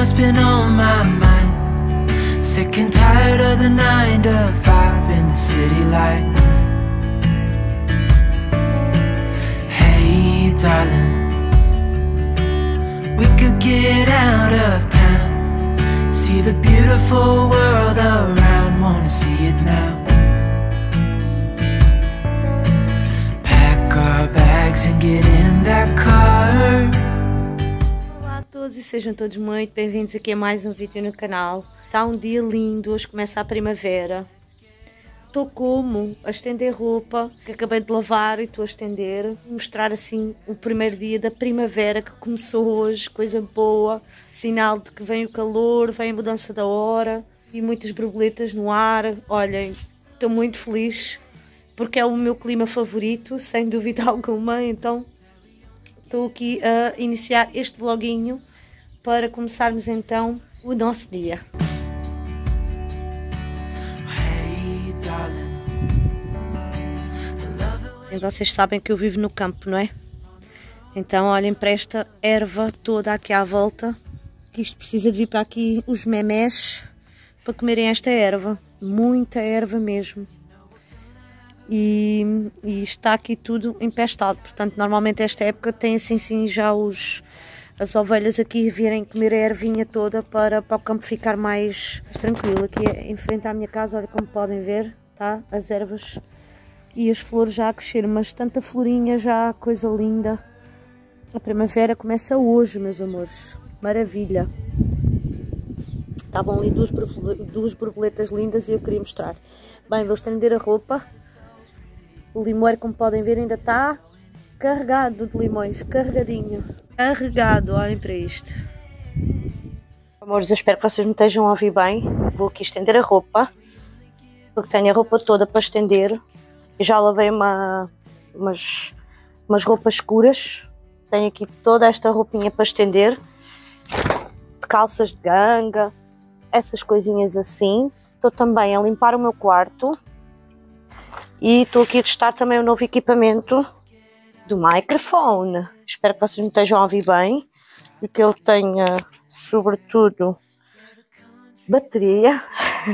what's been on my mind. Sick and tired of the 9 to 5 in the city light. Hey darling, we could get out of town, see the beautiful world around, wanna see it now. Pack our bags and get in that car. Olá a todos e sejam todos muito bem-vindos aqui a mais um vídeo no canal. Está um dia lindo, hoje começa a primavera. Estou como a estender roupa que acabei de lavar e estou a estender. Vou mostrar assim o primeiro dia da primavera que começou hoje, coisa boa. Sinal de que vem o calor, vem a mudança da hora e muitas borboletas no ar. Olhem, estou muito feliz porque é o meu clima favorito, sem dúvida alguma. Então estou aqui a iniciar este vloguinho para começarmos então o nosso dia. E vocês sabem que eu vivo no campo, não é? Então olhem para esta erva toda aqui à volta, que isto precisa de vir para aqui os memés para comerem esta erva, muita erva mesmo. E está aqui tudo empestado, portanto normalmente esta época tem assim sim já as ovelhas aqui virem comer a ervinha toda para o campo ficar mais tranquilo. Aqui em frente à minha casa, olha como podem ver, tá? As ervas e as flores já a crescer, mas tanta florinha já, coisa linda. A primavera começa hoje, meus amores, maravilha. Estavam ali duas borboletas lindas e eu queria mostrar. Bem, vou estender a roupa. O limoeiro, como podem ver, ainda está carregado de limões, carregadinho. Carregado, olhem para isto. Amores, eu espero que vocês me estejam a ouvir bem. Vou aqui estender a roupa, porque tenho a roupa toda para estender. Eu já lavei umas roupas escuras. Tenho aqui toda esta roupinha para estender. De calças de ganga, essas coisinhas assim. Estou também a limpar o meu quarto. E estou aqui a testar também o novo equipamento do microfone. Espero que vocês me estejam a ouvir bem e que ele tenha, sobretudo, bateria.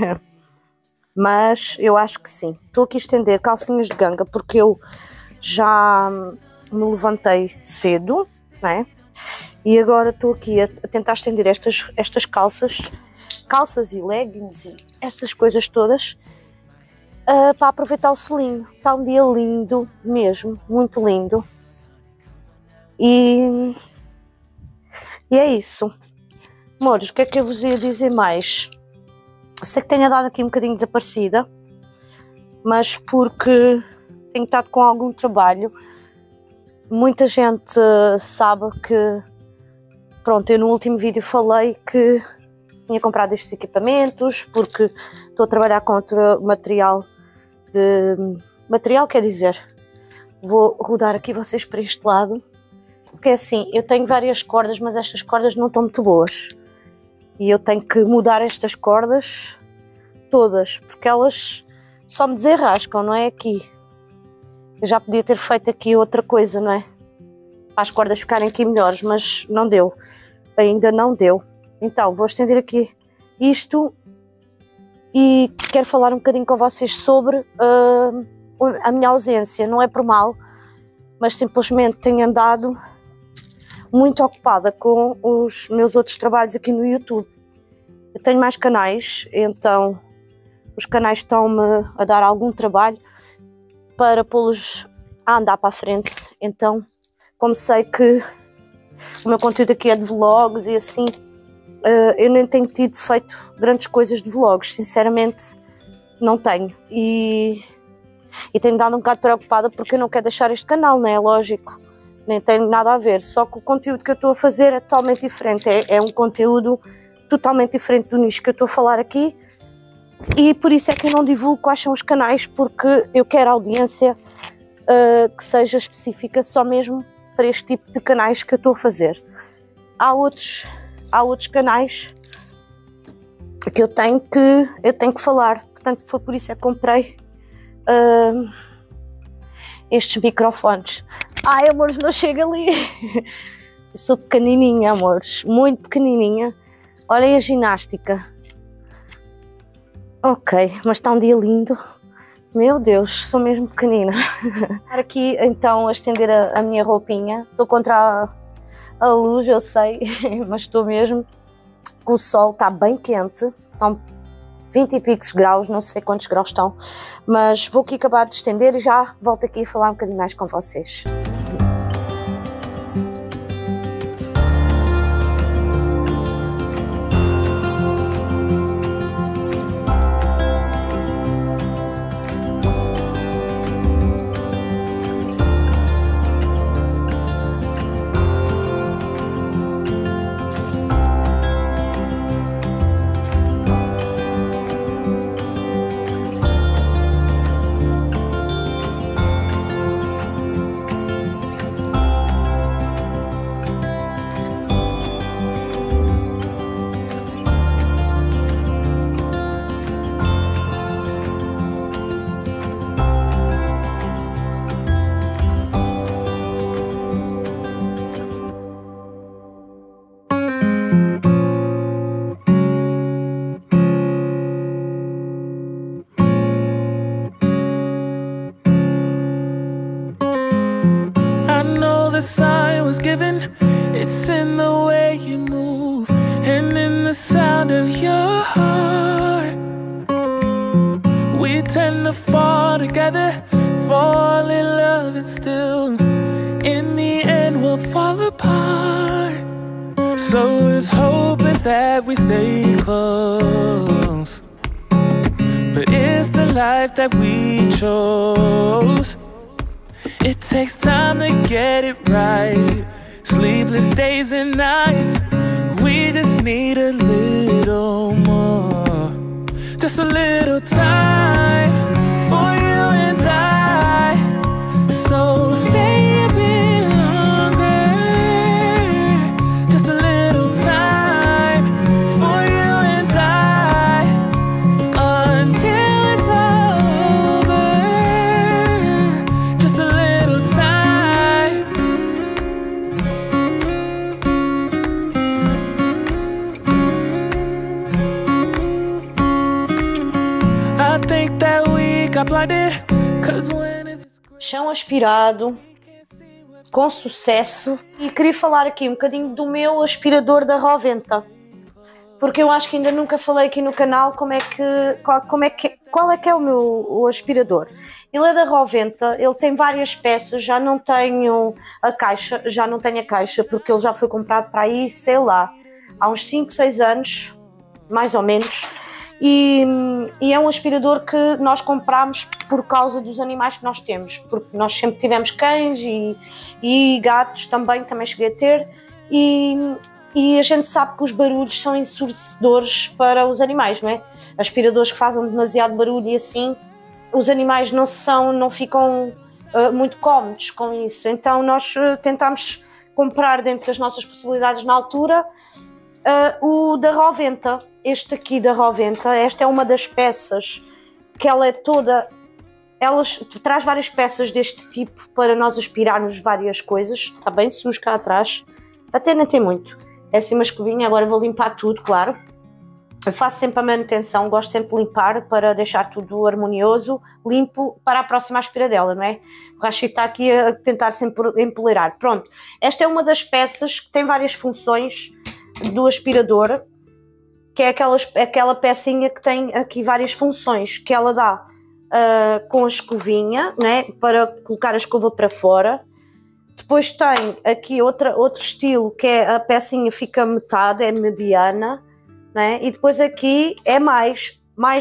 Mas eu acho que sim. Estou aqui a estender calcinhas de ganga porque eu já me levantei cedo, né? E agora estou aqui a tentar estender estas calças e leggings e essas coisas todas. Para aproveitar o solinho. Está um dia lindo mesmo, muito lindo. E é isso. Amores, o que é que eu vos ia dizer mais? Eu sei que tenho dado aqui um bocadinho desaparecida, mas porque tenho estado com algum trabalho. Muita gente sabe que, pronto, eu no último vídeo falei que tinha comprado estes equipamentos porque estou a trabalhar com outro material. Quer dizer, vou rodar aqui vocês para este lado, porque é assim, eu tenho várias cordas, mas estas cordas não estão muito boas e eu tenho que mudar estas cordas todas, porque elas só me desenrascam, não é aqui. Eu já podia ter feito aqui outra coisa, não é? Para as cordas ficarem aqui melhores, mas não deu, ainda não deu. Então vou estender aqui isto. E quero falar um bocadinho com vocês sobre a minha ausência. Não é por mal, mas simplesmente tenho andado muito ocupada com os meus outros trabalhos aqui no YouTube. Eu tenho mais canais, então os canais estão-me a dar algum trabalho para pô-los a andar para a frente. Então, como sei que o meu conteúdo aqui é de vlogs e assim, eu nem tenho tido feito grandes coisas de vlogs, sinceramente não tenho, e tenho dado um bocado preocupada porque eu não quero deixar este canal, não é lógico, nem tem nada a ver, só que o conteúdo que eu estou a fazer é totalmente diferente, é um conteúdo totalmente diferente do nicho que eu estou a falar aqui, e por isso é que eu não divulgo quais são os canais, porque eu quero audiência que seja específica só mesmo para este tipo de canais que eu estou a fazer. Há outros canais que eu tenho que falar, portanto foi por isso é que comprei estes microfones. Ai, amores, não chega ali. Eu sou pequenininha, amores, muito pequenininha, Olhem a ginástica. Ok, mas está um dia lindo. Meu Deus, sou mesmo pequenina. Aqui então a estender a minha roupinha. Estou contra a luz, eu sei, mas estou mesmo. O sol está bem quente. Estão 20 e picos graus, não sei quantos graus estão. Mas vou aqui acabar de estender e já volto aqui a falar um bocadinho mais com vocês. The sign was given, it's in the way you move and in the sound of your heart. We tend to fall together, fall in love, and still in the end we'll fall apart. So his hope is that we stay close, but it's the life that we chose. It takes time to get it right. Sleepless days and nights. We just need a little more. Just a little time for you and I. So stay a bit longer. Just a little time for you and I. Until it's over. Just a little time. I think that we got blinded, 'cause when it's Chão aspirado, com sucesso. E queria falar aqui um bocadinho do meu aspirador da Roventa, porque eu acho que ainda nunca falei aqui no canal qual é que é o aspirador. Ele é da Roventa, ele tem várias peças, já não tenho a caixa, porque ele já foi comprado para aí, sei lá, há uns 5, 6 anos, mais ou menos. E é um aspirador que nós compramos por causa dos animais que nós temos, porque nós sempre tivemos cães e gatos também cheguei a ter, e a gente sabe que os barulhos são ensurdecedores para os animais, não é? Aspiradores que fazem demasiado barulho e assim, os animais não ficam muito cómodos com isso. Então nós tentámos comprar dentro das nossas possibilidades na altura o da Roventa. Este aqui da Roventa, esta é uma das peças que ela traz várias peças deste tipo para nós aspirarmos várias coisas. Está bem sujo cá atrás, até não tem muito. É assim uma escovinha, agora vou limpar tudo, claro. Eu faço sempre a manutenção, gosto sempre de limpar para deixar tudo harmonioso, limpo para a próxima aspiradela, não é? O Rachid está aqui a tentar sempre empoleirar. Pronto, esta é uma das peças que tem várias funções do aspirador, que é aquela pecinha que tem aqui várias funções, que ela dá com a escovinha, né, para colocar a escova para fora. Depois tem aqui outro estilo, que é a pecinha fica metade, é mediana, né, e depois aqui é mais,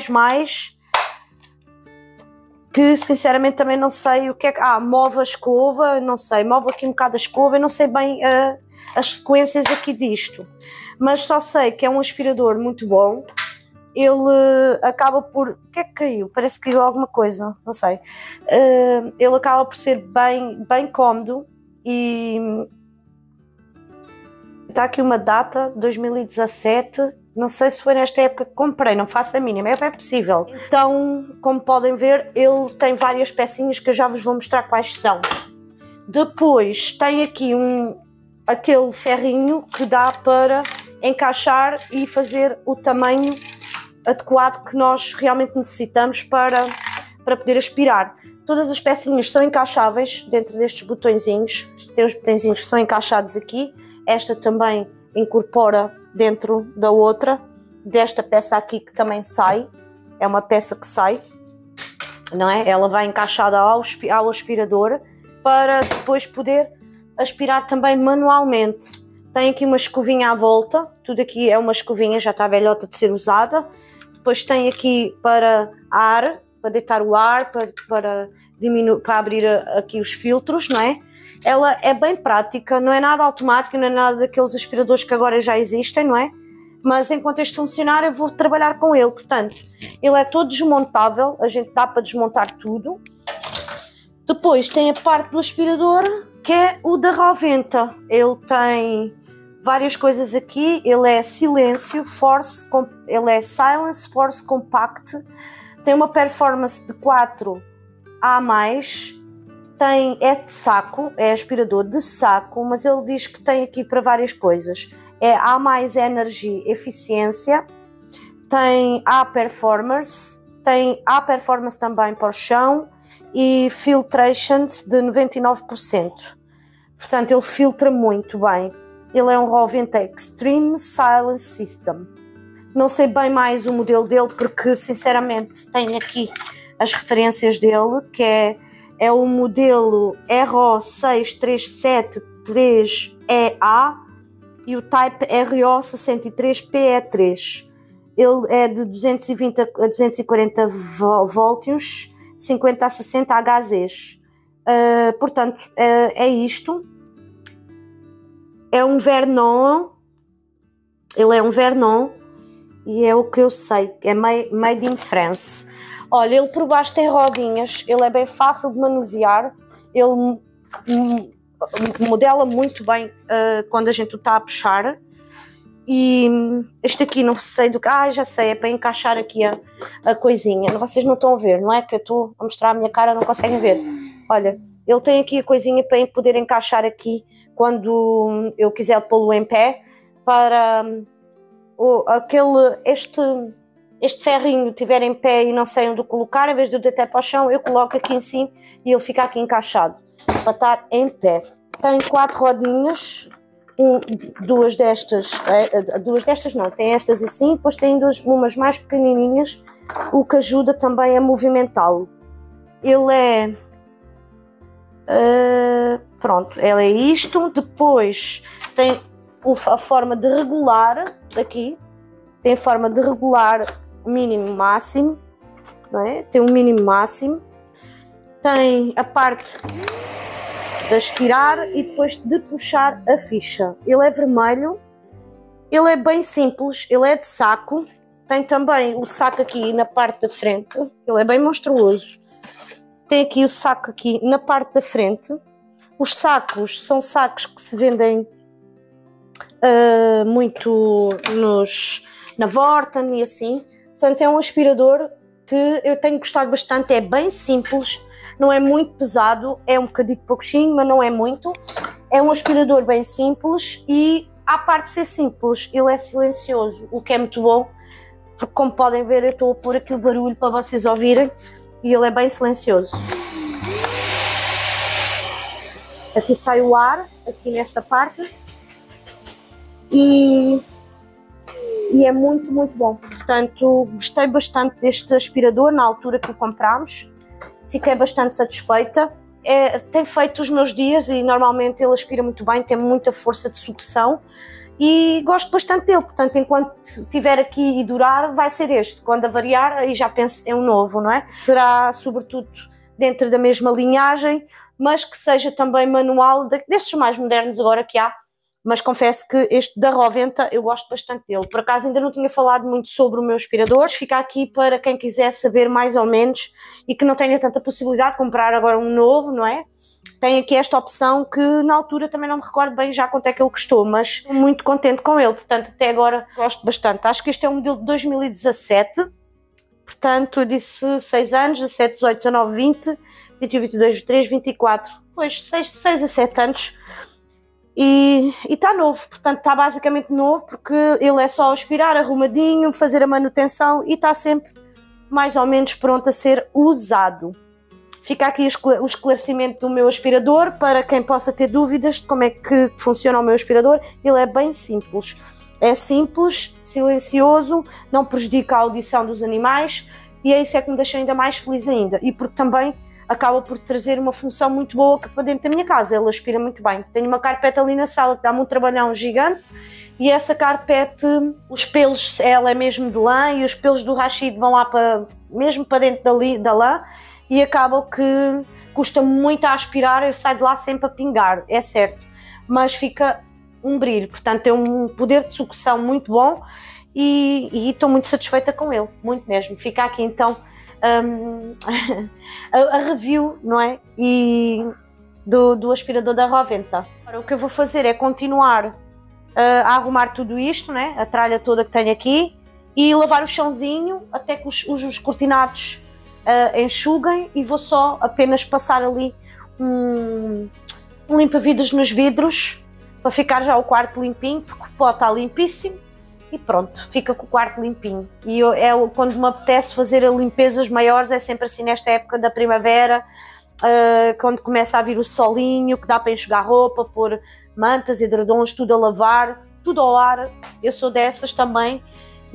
que sinceramente também não sei o que é que... move a escova, não sei, move aqui um bocado a escova, eu não sei bem as sequências aqui disto, mas só sei que é um aspirador muito bom. Ele acaba por... O que é que caiu? Parece que caiu alguma coisa, não sei. Ele acaba por ser bem cómodo e... Está aqui uma data, 2017, não sei se foi nesta época que comprei, não faço a mínima, é possível. Então, como podem ver, ele tem várias pecinhas que eu já vos vou mostrar quais são. Depois tem aqui aquele ferrinho que dá para encaixar e fazer o tamanho adequado que nós realmente necessitamos para poder aspirar. Todas as pecinhas são encaixáveis dentro destes botõezinhos. Tem os botõezinhos que são encaixados aqui. Esta também incorpora dentro da outra, desta peça aqui que também sai. É uma peça que sai, não é? Ela vai encaixada ao aspirador para depois poder aspirar também manualmente. Tem aqui uma escovinha à volta, tudo aqui é uma escovinha, já está velhota de ser usada. Depois tem aqui para ar, para deitar o ar, para abrir aqui os filtros, não é? Ela é bem prática, não é nada automática, não é nada daqueles aspiradores que agora já existem, não é? Mas enquanto este funcionar eu vou trabalhar com ele, portanto, ele é todo desmontável, a gente dá para desmontar tudo. Depois tem a parte do aspirador, que é o da Roventa. Ele tem várias coisas aqui, ele é Silence Force Compact, tem uma performance de 4 a mais, é de saco, é aspirador de saco, mas ele diz que tem aqui para várias coisas. É A mais Energy Eficiência, tem A Performance, tem A Performance também para o chão e Filtration de 99%. Portanto, ele filtra muito bem. Ele é um Roventa Extreme Silence System. Não sei bem mais o modelo dele porque, sinceramente, tenho aqui as referências dele, que é o modelo RO6373EA e o Type RO63PE3. Ele é de 220 a 240 volts, 50 a 60 Hz. Portanto, é isto. É um Vernon. Ele é um Vernon e é o que eu sei. É made in France. Olha, ele por baixo tem rodinhas. Ele é bem fácil de manusear. Ele modela muito bem quando a gente o está a puxar. E este aqui não sei do que. Já sei, é para encaixar aqui a coisinha. Vocês não estão a ver, não é? Que eu estou a mostrar a minha cara, não conseguem ver. Olha, ele tem aqui a coisinha para poder encaixar aqui quando eu quiser pô-lo em pé, para este ferrinho estiver em pé e não sei onde o colocar, em vez de eu deitar para o chão, eu coloco aqui em cima e ele fica aqui encaixado para estar em pé. Tem 4 rodinhas. Duas destas não, tem estas assim, depois tem umas mais pequenininhas, o que ajuda também a movimentá-lo. Ele pronto, ele é isto. Depois tem a forma de regular aqui, tem a forma de regular mínimo máximo, não é? Tem um mínimo máximo, tem a parte de aspirar e depois de puxar a ficha. Ele é vermelho, ele é bem simples, ele é de saco, tem também o saco aqui na parte da frente, ele é bem monstruoso. Tem aqui o saco aqui na parte da frente. Os sacos são sacos que se vendem muito na Vorten e assim. Portanto, é um aspirador que eu tenho gostado bastante, é bem simples, não é muito pesado, é um bocadinho pouquinho, mas não é muito. É um aspirador bem simples e, à parte de ser simples, ele é silencioso, o que é muito bom, porque como podem ver eu estou a pôr aqui o barulho para vocês ouvirem e ele é bem silencioso. Aqui sai o ar, aqui nesta parte, e é muito, muito bom. Portanto, gostei bastante deste aspirador na altura que o comprámos. Fiquei bastante satisfeita. Tem feito os meus dias e normalmente ele aspira muito bem, tem muita força de sucção e gosto bastante dele. Portanto, enquanto estiver aqui e durar, vai ser este. Quando avariar, aí já penso em um novo, não é? Será sobretudo dentro da mesma linhagem, mas que seja também manual, destes mais modernos agora que há. Mas confesso que este da Roventa eu gosto bastante dele. Por acaso ainda não tinha falado muito sobre o meu aspirador. Fica aqui para quem quiser saber mais ou menos e que não tenha tanta possibilidade de comprar agora um novo, não é? Tem aqui esta opção que na altura também não me recordo bem já quanto é que ele custou, mas estou muito contente com ele. Portanto, até agora gosto bastante. Acho que este é um modelo de 2017. Portanto, eu disse 6 anos, 17, 18, 19, 20, 21, 22, 23, 24. Pois, 6 a 7 anos. e está novo, portanto está basicamente novo, porque ele é só aspirar, arrumadinho, fazer a manutenção e está sempre mais ou menos pronto a ser usado. Fica aqui o esclarecimento do meu aspirador, para quem possa ter dúvidas de como é que funciona o meu aspirador. Ele é bem simples. É simples, silencioso, não prejudica a audição dos animais e é isso que me deixa ainda mais feliz ainda. E porque também acaba por trazer uma função muito boa para dentro da minha casa. Ele aspira muito bem. Tenho uma carpete ali na sala que dá-me um trabalhão gigante e essa carpete, os pelos, ela é mesmo de lã e os pelos do Rashid vão lá mesmo para dentro da lã. E acaba que custa-me muito a aspirar, eu saio de lá sempre a pingar, é certo, mas fica um brilho, portanto tem um poder de sucção muito bom e estou muito satisfeita com ele, muito mesmo. Fica aqui então a review, não é? E do aspirador da Roventa. Agora, o que eu vou fazer é continuar a arrumar tudo isto, né? A tralha toda que tenho aqui e lavar o chãozinho até que os cortinados enxuguem e vou só apenas passar ali um limpa-vidros nos vidros para ficar já o quarto limpinho, porque o pó está limpíssimo e pronto, fica com o quarto limpinho. E quando me apetece fazer limpezas maiores é sempre assim nesta época da primavera, quando começa a vir o solinho, que dá para enxugar roupa, pôr mantas, edredons, tudo a lavar, tudo ao ar. Eu sou dessas também.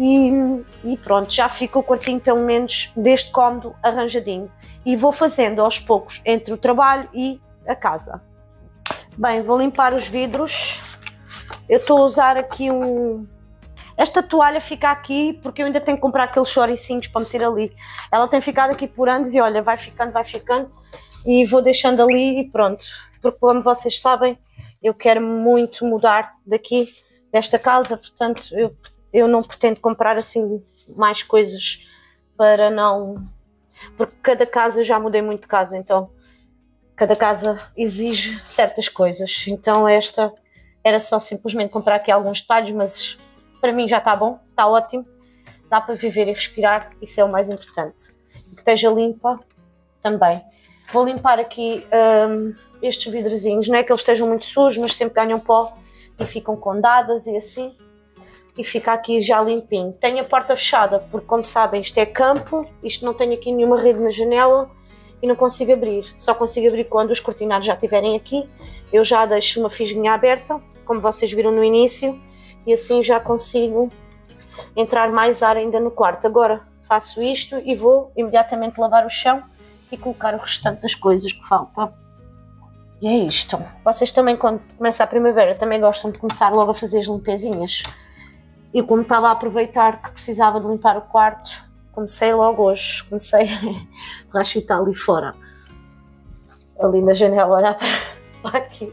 E pronto, já fica o quartinho pelo menos deste cômodo arranjadinho e vou fazendo aos poucos entre o trabalho e a casa. Bem, vou limpar os vidros. Eu estou a usar aqui esta toalha fica aqui porque eu ainda tenho que comprar aqueles choricinhos para meter ali. Ela tem ficado aqui por anos e olha, vai ficando e vou deixando ali e pronto, porque como vocês sabem eu quero muito mudar daqui desta casa, portanto eu não pretendo comprar assim mais coisas para não... Porque cada casa, eu já mudei muito de casa, então cada casa exige certas coisas. Então esta era só simplesmente comprar aqui alguns detalhes, mas para mim já está bom, está ótimo. Dá para viver e respirar, isso é o mais importante. Que esteja limpa também. Vou limpar aqui estes vidrozinhos, não é que eles estejam muito sujos, mas sempre ganham pó e ficam com dadas e assim. E fica aqui já limpinho. Tenho a porta fechada porque, como sabem, isto é campo, isto não tem aqui nenhuma rede na janela e não consigo abrir. Só consigo abrir quando os cortinados já estiverem aqui. Eu já deixo uma fisguinha aberta, como vocês viram no início, e assim já consigo entrar mais ar ainda no quarto. Agora faço isto e vou imediatamente lavar o chão e colocar o restante das coisas que faltam. E é isto. Vocês também, quando começa a primavera, também gostam de começar logo a fazer as limpezinhas. E como estava a aproveitar que precisava de limpar o quarto, comecei logo hoje. O Rashid está ali fora, ali na janela, a olhar para aqui.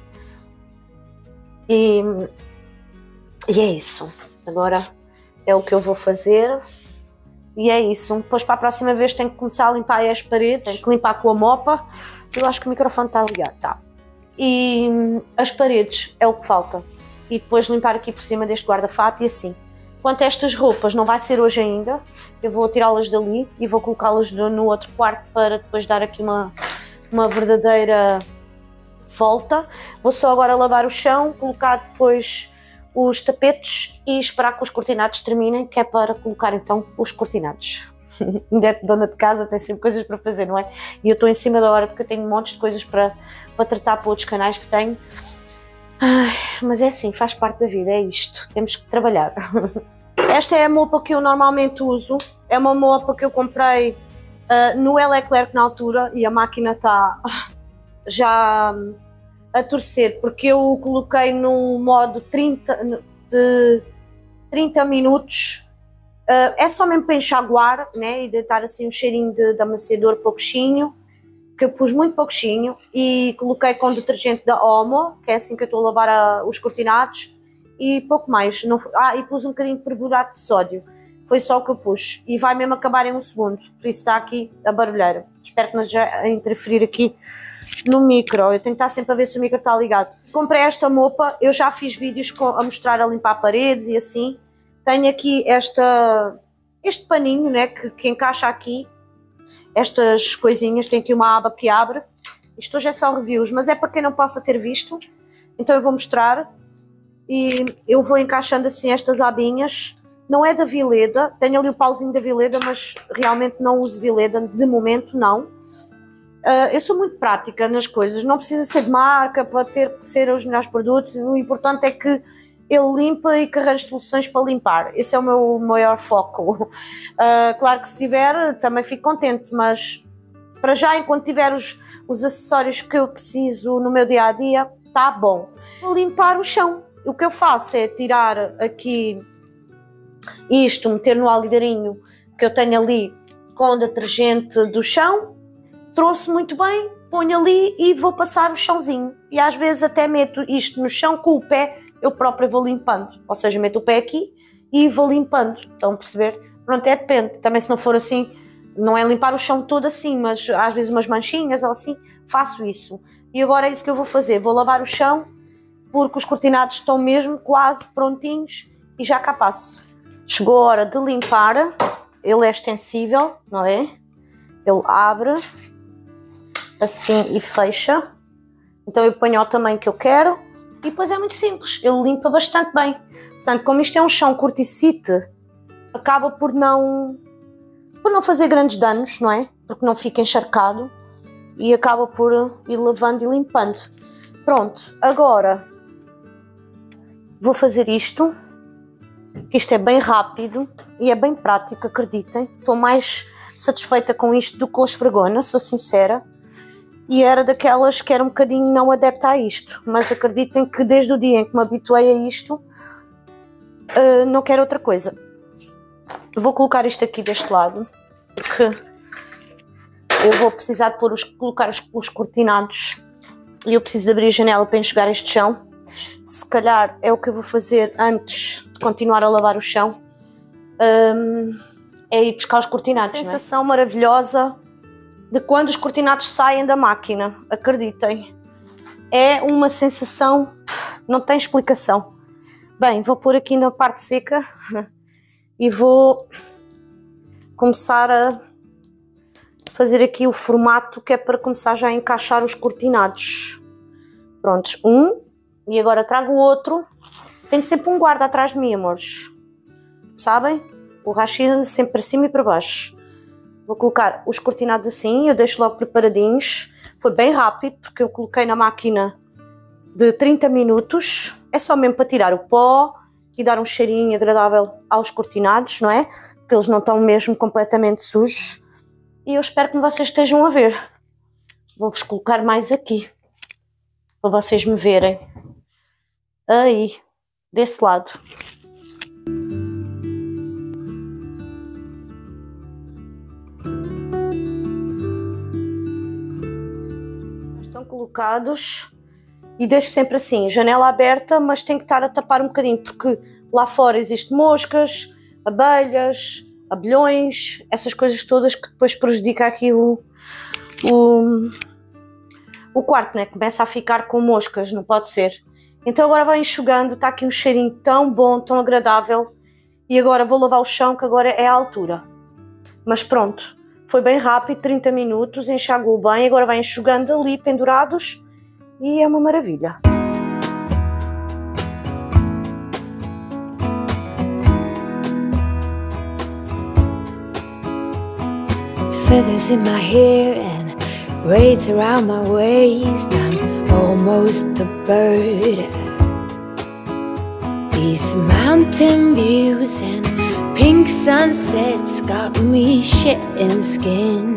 E é isso. Agora é o que eu vou fazer. E é isso. Depois para a próxima vez tenho que começar a limpar as paredes, tenho que limpar com a mopa. Eu acho que o microfone está ligado, tá. E as paredes é o que falta. E depois limpar aqui por cima deste guarda-fato e assim. Quanto a estas roupas, não vai ser hoje ainda. Eu vou tirá-las dali e vou colocá-las no outro quarto para depois dar aqui uma verdadeira volta. Vou só agora lavar o chão, colocar depois os tapetes e esperar que os cortinados terminem, que é para colocar então os cortinados. Dona de casa tem sempre coisas para fazer, não é? E eu estou em cima da hora porque eu tenho montes de coisas para tratar para outros canais que tenho. Ai, mas é assim, faz parte da vida, é isto, temos que trabalhar. Esta é a mopa que eu normalmente uso, é uma mopa que eu comprei no Leclerc na altura e a máquina está já a torcer, porque eu coloquei no modo 30 minutos, é só mesmo para enxaguar, né, e deitar assim um cheirinho de amaciador pouquinho, que eu pus muito pouquinho e coloquei com detergente da Omo, que é assim que eu estou a lavar os cortinados, e pouco mais. Não, e pus um bocadinho de perborato de sódio, foi só o que eu pus, e vai mesmo acabar em um segundo, por isso está aqui a barulheira. Espero que não já interferir aqui no micro, eu tenho que estar sempre a ver se o micro está ligado. Comprei esta mopa, eu já fiz vídeos a mostrar a limpar paredes e assim. Tenho aqui este paninho, né, que encaixa aqui, estas coisinhas, tem aqui uma aba que abre. Isto hoje é só reviews, mas é para quem não possa ter visto. Então eu vou mostrar e eu vou encaixando assim estas abinhas. Não é da Vileda, tenho ali o pauzinho da Vileda, mas realmente não uso Vileda, de momento não. Eu sou muito prática nas coisas, não precisa ser de marca para ter que ser os melhores produtos, o importante é que ele limpa e que arranje soluções para limpar, esse é o meu maior foco. Claro que se tiver também fico contente, mas para já enquanto tiver os acessórios que eu preciso no meu dia a dia, está bom. Vou limpar o chão, o que eu faço é tirar aqui isto, meter no algarinho que eu tenho ali com detergente do chão, trouxe muito bem, ponho ali e vou passar o chãozinho. E às vezes até meto isto no chão com o pé, eu própria vou limpando. Ou seja, meto o pé aqui e vou limpando. Estão a perceber? Pronto, depende. Também se não for assim, não é limpar o chão todo assim, mas às vezes umas manchinhas ou assim, faço isso. E agora é isso que eu vou fazer. Vou lavar o chão, porque os cortinados estão mesmo quase prontinhos e já cá passo. Chegou a hora de limpar. Ele é extensível, não é? Ele abre assim e fecha, então eu ponho ao tamanho que eu quero e depois é muito simples, ele limpa bastante bem. Portanto, como isto é um chão corticite, acaba por não fazer grandes danos, não é? Porque não fica encharcado e acaba por ir lavando e limpando. Pronto, agora vou fazer isto. Isto é bem rápido e é bem prático, acreditem. Estou mais satisfeita com isto do que com a esfregona, sou sincera. E era daquelas que era um bocadinho não adepta a isto, mas acreditem que desde o dia em que me habituei a isto, não quero outra coisa. Vou colocar isto aqui deste lado, porque eu vou precisar de colocar os cortinados e eu preciso abrir a janela para enxugar este chão. Se calhar é o que eu vou fazer antes de continuar a lavar o chão, é ir buscar os cortinados. Sensação maravilhosa de quando os cortinados saem da máquina, acreditem, é uma sensação, não tem explicação. Bem, vou pôr aqui na parte seca e vou começar a fazer aqui o formato que é para começar já a encaixar os cortinados. Prontos, e agora trago o outro. Tenho sempre um guarda atrás de mim, amores, sabem? O rachina sempre para cima e para baixo. Vou colocar os cortinados assim, eu deixo logo preparadinhos. Foi bem rápido, porque eu coloquei na máquina de 30 minutos. É só mesmo para tirar o pó e dar um cheirinho agradável aos cortinados, não é? Porque eles não estão mesmo completamente sujos. E eu espero que vocês estejam a ver. Vou-vos colocar mais aqui, para vocês me verem. Aí, desse lado. Estão colocados e deixo sempre assim, janela aberta, mas tem que estar a tapar um bocadinho, porque lá fora existem moscas, abelhas, abelhões, essas coisas todas que depois prejudicam aqui o quarto, né? Começa a ficar com moscas, não pode ser. Então agora vai enxugando, está aqui um cheirinho tão bom, tão agradável. E agora vou lavar o chão, que agora é a altura. Mas pronto, foi bem rápido, 30 minutos, enxagou bem, agora vai enxugando ali, pendurados, e é uma maravilha. Feathers in my hair and braids around my waist. I'm almost a bird. These mountain views and pink sunsets got me shedding skin.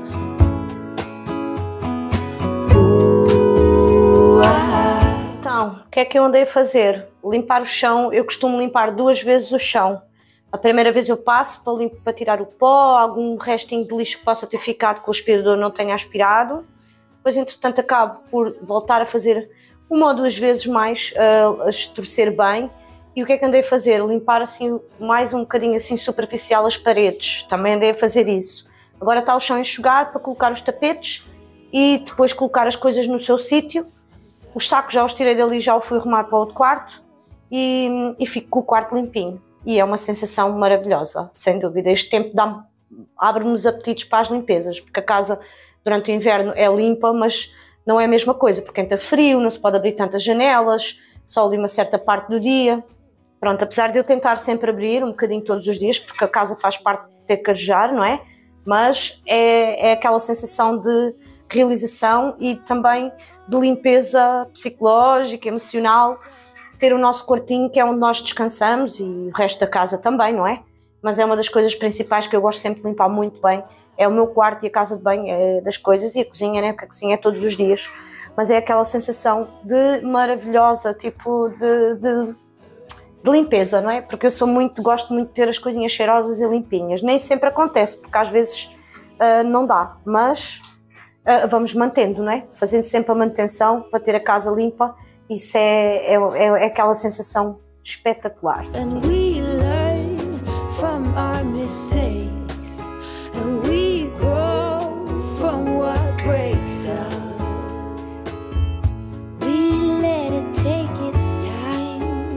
Então, o que é que eu andei a fazer? Limpar o chão. Eu costumo limpar 2 vezes o chão. A primeira vez eu passo para tirar o pó, algum restinho de lixo que possa ter ficado que o aspirador não tenha aspirado. Depois, entretanto, acabo por voltar a fazer 1 ou 2 vezes mais, a estorcer bem. E o que é que andei a fazer? Limpar assim, mais um bocadinho assim superficial as paredes. Também andei a fazer isso. Agora está o chão a enxugar para colocar os tapetes e depois colocar as coisas no seu sítio. Os sacos já os tirei dali, já o fui arrumar para o outro quarto e fico com o quarto limpinho. E é uma sensação maravilhosa, sem dúvida. Este tempo abre-me os apetites para as limpezas, porque a casa durante o inverno é limpa, mas não é a mesma coisa, porque entra frio, não se pode abrir tantas janelas, só ali uma certa parte do dia. Pronto, apesar de eu tentar sempre abrir um bocadinho todos os dias, porque a casa faz parte de ter que arejar, não é? Mas é aquela sensação de realização e também de limpeza psicológica, emocional, ter o nosso quartinho que é onde nós descansamos e o resto da casa também, não é? Mas é uma das coisas principais que eu gosto sempre de limpar muito bem, é o meu quarto e a casa de banho das coisas, e a cozinha, né? Porque a cozinha é todos os dias, mas é aquela sensação de maravilhosa, tipo de limpeza, não é? Porque eu gosto muito de ter as coisinhas cheirosas e limpinhas. Nem sempre acontece, porque às vezes não dá, mas vamos mantendo, não é? Fazendo sempre a manutenção para ter a casa limpa, isso é aquela sensação espetacular. And we learn from our mistakes, and we grow from what breaks us. We let it take its time.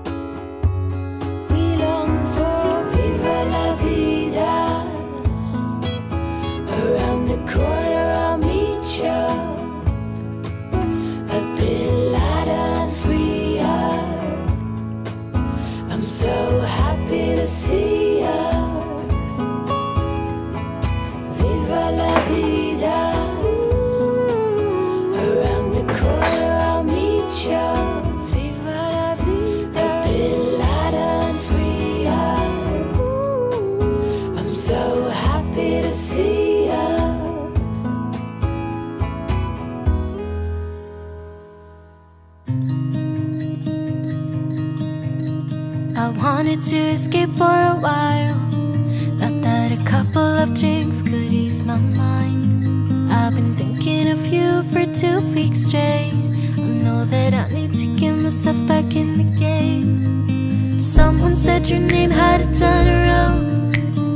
We long for viva la vida. Around the corner I'll meet you, a bit lighter and freer. I'm so happy to see you. Viva la vida. Around the corner I'll meet you. Viva la vida. A bit lighter and freer. I'm so happy to see you. I wanted to escape for a while. Thought that a couple of drinks could ease my mind. I've been thinking of you for 2 weeks straight. I know that I need to get myself back in the game. Someone said your name had to turn around.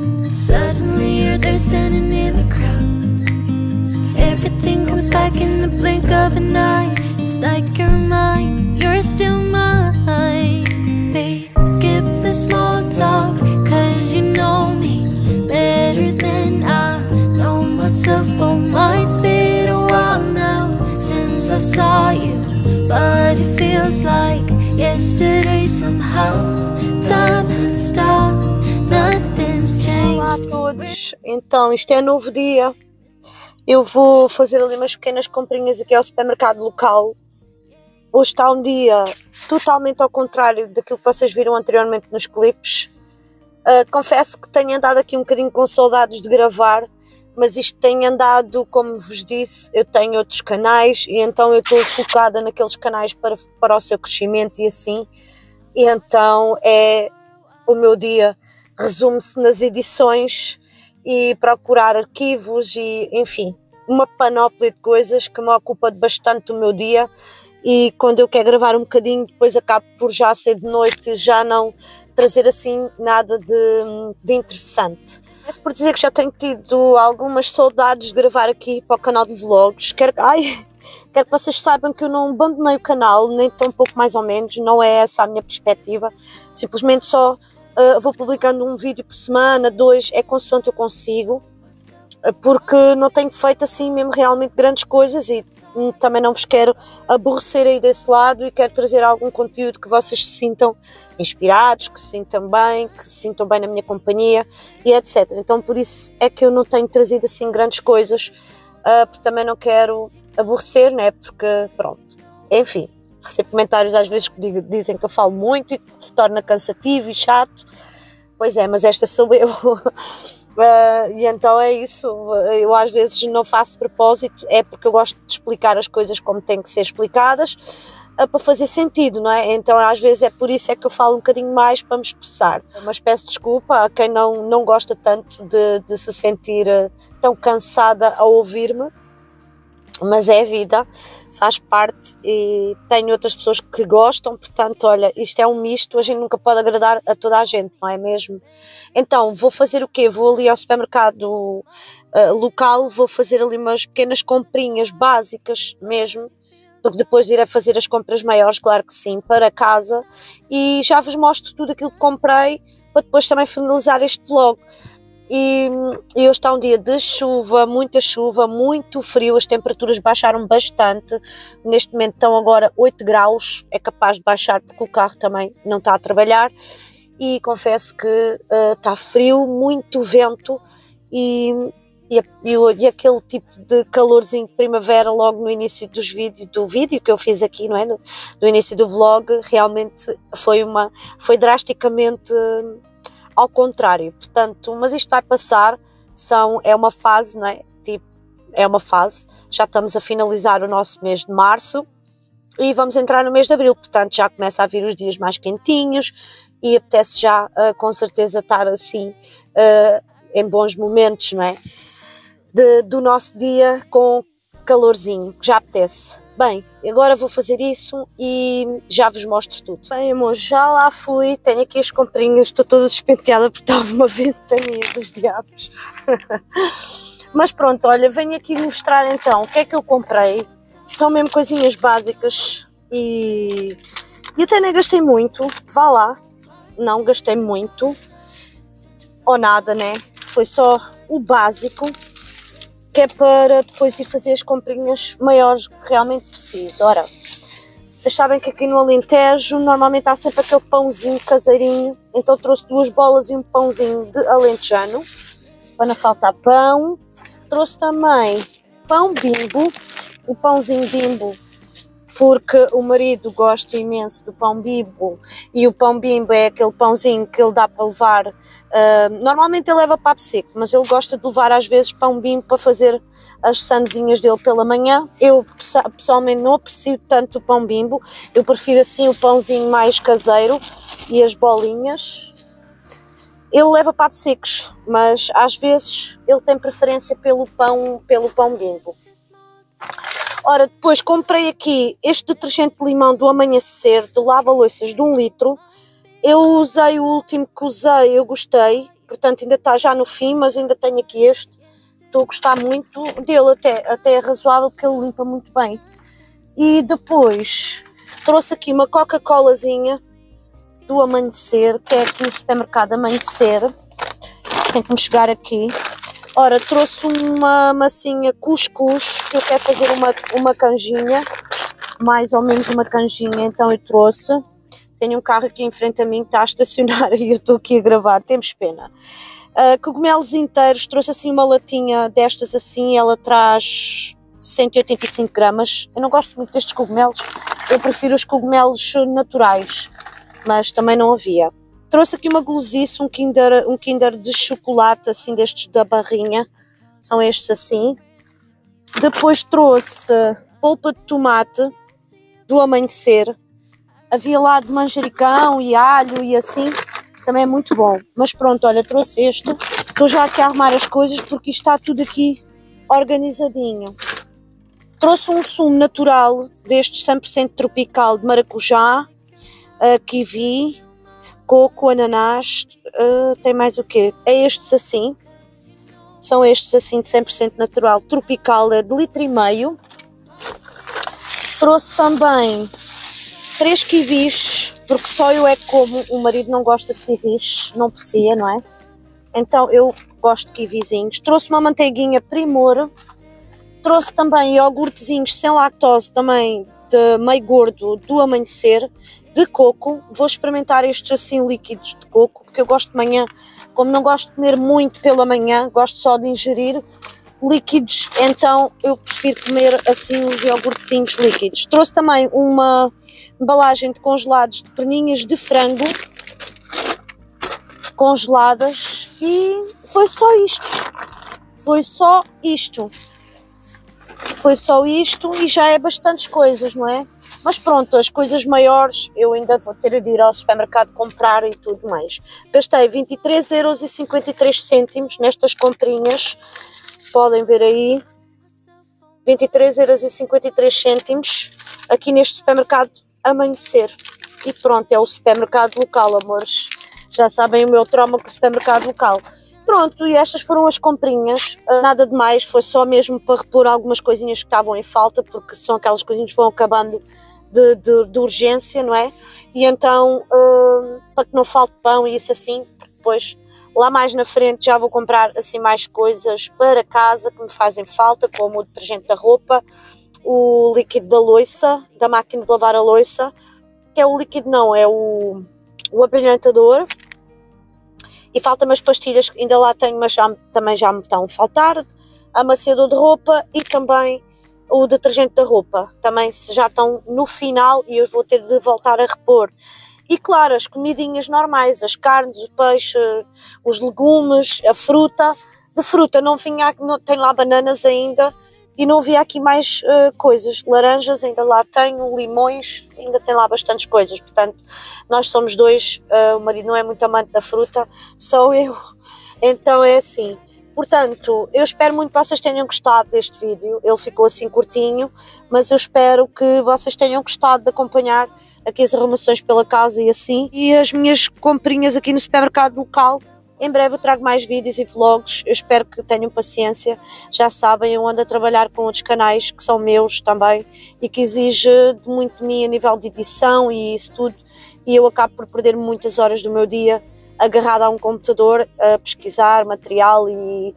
Suddenly you're there standing in the crowd. Everything comes back in the blink of an eye. It's like you're mine, you're still mine. They skip the small talk, cause you know me better than I know myself. Oh, mine's been a while now since I saw you, but it feels like yesterday somehow. Time has stopped, nothing's changed. Olá a todos, então isto é novo dia. Eu vou fazer ali umas pequenas comprinhas aqui ao supermercado local. Hoje está um dia totalmente ao contrário daquilo que vocês viram anteriormente nos clipes. Confesso que tenho andado aqui um bocadinho com saudades de gravar, mas isto tem andado, como vos disse, eu tenho outros canais e então eu estou focada naqueles canais para o seu crescimento e assim. E então o meu dia resume-se nas edições e procurar arquivos e, enfim, uma panóplia de coisas que me ocupa bastante o meu dia. E quando eu quero gravar um bocadinho, depois acabo por já ser de noite, já não trazer assim nada de interessante. Mas por dizer que já tenho tido algumas saudades de gravar aqui para o canal de vlogs. Quero que vocês saibam que eu não abandonei o canal, nem tão pouco mais ou menos, não é essa a minha perspectiva. Simplesmente só vou publicando um vídeo por semana, 2, é consoante eu consigo, porque não tenho feito assim mesmo realmente grandes coisas e também não vos quero aborrecer aí desse lado e quero trazer algum conteúdo que vocês se sintam inspirados, que se sintam bem na minha companhia e etc. Então por isso é que eu não tenho trazido assim grandes coisas, porque também não quero aborrecer, né? Porque pronto, enfim, recebo comentários às vezes que dizem que eu falo muito e que se torna cansativo e chato. Pois é, mas esta sou eu. E então é isso, eu às vezes não faço de propósito, é porque eu gosto de explicar as coisas como têm que ser explicadas, para fazer sentido, não é? Então às vezes é por isso é que eu falo um bocadinho mais para me expressar, mas peço desculpa a quem não gosta tanto de se sentir tão cansada a ouvir-me, mas é a vida, faz parte e tenho outras pessoas que gostam, portanto, olha, isto é um misto, a gente nunca pode agradar a toda a gente, não é mesmo? Então, vou fazer o quê? Vou ali ao supermercado local, vou fazer ali umas pequenas comprinhas básicas mesmo, porque depois irei fazer as compras maiores, claro que sim, para casa, e já vos mostro tudo aquilo que comprei, para depois também finalizar este vlog. e hoje está um dia de chuva, muito frio, as temperaturas baixaram bastante, neste momento estão agora 8 graus, é capaz de baixar porque o carro também não está a trabalhar e confesso que está frio, muito vento e aquele tipo de calorzinho de primavera logo no início do vídeo que eu fiz aqui, não é? No início do vlog, realmente foi drasticamente ao contrário, portanto, mas isto vai passar, é uma fase, não é? Tipo, é uma fase, já estamos a finalizar o nosso mês de março e vamos entrar no mês de abril, portanto já começa a vir os dias mais quentinhos e apetece já com certeza estar assim em bons momentos, não é? Do nosso dia com calorzinho, já apetece. Bem, agora vou fazer isso e já vos mostro tudo. Bem, amor, já lá fui, tenho aqui as comprinhas, estou toda despenteada porque estava uma ventania dos diabos. Mas pronto, olha, venho aqui mostrar então o que é que eu comprei. São mesmo coisinhas básicas e até nem gastei muito, vá lá, não gastei muito, ou nada, né? Foi só o básico, que é para depois ir fazer as comprinhas maiores que realmente preciso. Ora, vocês sabem que aqui no Alentejo normalmente há sempre aquele pãozinho caseirinho, então trouxe 2 bolas e um pãozinho de alentejano, para não faltar pão. Trouxe também pão Bimbo, o pãozinho Bimbo, porque o marido gosta imenso do pão Bimbo e o pão Bimbo é aquele pãozinho que ele dá para levar, normalmente ele leva papo seco, mas ele gosta de levar às vezes pão Bimbo para fazer as sandezinhas dele pela manhã. Eu pessoalmente não aprecio tanto o pão Bimbo, eu prefiro assim o pãozinho mais caseiro e as bolinhas. Ele leva papos secos, mas às vezes ele tem preferência pelo pão Bimbo. Ora, depois comprei aqui este detergente de limão do Amanhecer, de lava-louças de 1 litro. Eu usei o último que usei, eu gostei, portanto ainda está já no fim, mas ainda tenho aqui este. Estou a gostar muito dele, até é razoável porque ele limpa muito bem. E depois trouxe aqui uma Coca-Colazinha do Amanhecer, que é aqui o supermercado Amanhecer. Tem que me chegar aqui. Ora, trouxe uma massinha cuscuz, que eu quero fazer uma canjinha, mais ou menos uma canjinha, então eu trouxe. Tenho um carro aqui em frente a mim que está a estacionar e eu estou aqui a gravar, temos pena. Cogumelos inteiros, trouxe assim uma latinha destas assim, ela traz 185 gramas. Eu não gosto muito destes cogumelos, eu prefiro os cogumelos naturais, mas também não havia. Trouxe aqui uma gulosice, um Kinder de chocolate, assim destes da barrinha, são estes assim. Depois trouxe polpa de tomate do Amanhecer, havia lá de manjericão e alho e assim, também é muito bom. Mas pronto, olha, trouxe este, estou já aqui a arrumar as coisas porque isto está tudo aqui organizadinho. Trouxe um sumo natural destes 100% tropical de maracujá, kiwi, coco, ananás, tem mais o quê? É estes assim, são estes assim de 100% natural, tropical, é de 1,5 litro. Trouxe também 3 kiwis, porque só eu é que como, o marido não gosta de kiwis, não aprecia, não é? Então eu gosto de kiwizinhos. Trouxe uma manteiguinha Primor, trouxe também iogurtezinhos sem lactose, também de meio gordo do Amanhecer, de coco. Vou experimentar estes assim líquidos de coco, porque eu gosto de manhã, como não gosto de comer muito pela manhã, gosto só de ingerir líquidos, então eu prefiro comer assim os iogurtezinhos líquidos. Trouxe também uma embalagem de congelados de perninhas de frango congeladas e foi só isto. Foi só isto e já é bastantes coisas, não é? Mas pronto, as coisas maiores eu ainda vou ter de ir ao supermercado comprar e tudo mais. Gastei 23,53€ nestas comprinhas, podem ver aí, 23,53€ aqui neste supermercado Amanhecer. E pronto, é o supermercado local, amores. Já sabem o meu trauma com o supermercado local. Pronto, e estas foram as comprinhas, nada de mais, foi só mesmo para repor algumas coisinhas que estavam em falta, porque são aquelas coisinhas que vão acabando de urgência, não é? E então, para que não falte pão e isso assim, porque depois Lá mais na frente já vou comprar assim mais coisas para casa que me fazem falta, como o detergente da roupa, o líquido da louça, da máquina de lavar a louça, que é o líquido não, é o abrilhantador. E faltam-me as pastilhas, ainda lá tenho, mas também já me estão a faltar, amaciador de roupa e também o detergente da roupa, também já estão no final e eu vou ter de voltar a repor. E claro, as comidinhas normais, as carnes, o peixe, os legumes, a fruta. De fruta não vinha, não, tenho lá bananas ainda e não vi aqui mais coisas. Laranjas ainda lá tenho, limões, ainda tem lá bastantes coisas. Portanto, nós somos dois, o marido não é muito amante da fruta, sou eu. Então é assim. Portanto, eu espero muito que vocês tenham gostado deste vídeo. Ele ficou assim curtinho, mas eu espero que vocês tenham gostado de acompanhar aqui as arrumações pela casa e assim. E as minhas comprinhas aqui no supermercado local. Em breve eu trago mais vídeos e vlogs. Eu espero que tenham paciência. Já sabem, eu ando a trabalhar com outros canais que são meus também e que exige muito de mim a nível de edição e isso tudo. E eu acabo por perder muitas horas do meu dia agarrada a um computador a pesquisar material e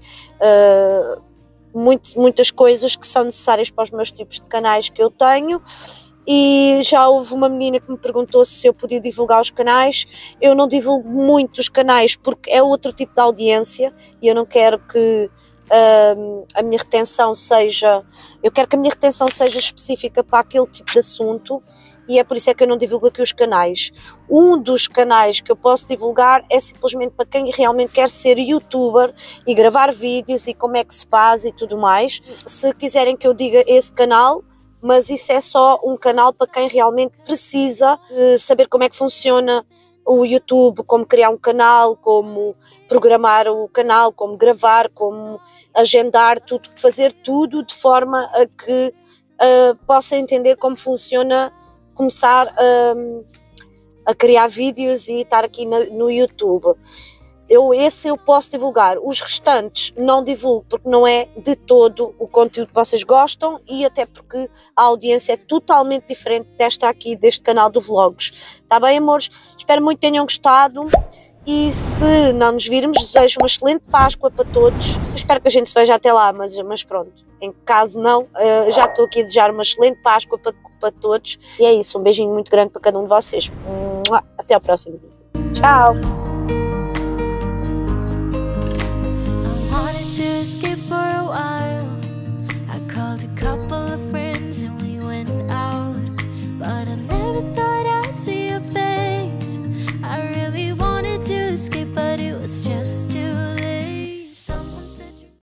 muitas coisas que são necessárias para os meus tipos de canais que eu tenho. E já houve uma menina que me perguntou se eu podia divulgar os canais. Eu não divulgo muito os canais porque é outro tipo de audiência e eu não quero que a minha retenção seja... Eu quero que a minha retenção seja específica para aquele tipo de assunto. E é por isso é que eu não divulgo aqui os canais. Um dos canais que eu posso divulgar é simplesmente para quem realmente quer ser youtuber e gravar vídeos e como é que se faz e tudo mais. Se quiserem que eu diga esse canal, mas isso é só um canal para quem realmente precisa saber como é que funciona o YouTube, como criar um canal, como programar o canal, como gravar, como agendar, tudo, fazer tudo de forma a que possa entender como funciona começar a criar vídeos e estar aqui no YouTube. Esse eu posso divulgar, os restantes não divulgo porque não é de todo o conteúdo que vocês gostam e até porque a audiência é totalmente diferente desta aqui, deste canal do Vlogs. Está bem, amores? Espero muito que tenham gostado e se não nos virmos, desejo uma excelente Páscoa para todos. Espero que a gente se veja até lá, mas pronto, em caso não, já estou aqui a desejar uma excelente Páscoa para todos e é isso, um beijinho muito grande para cada um de vocês. Até ao próximo vídeo. Tchau!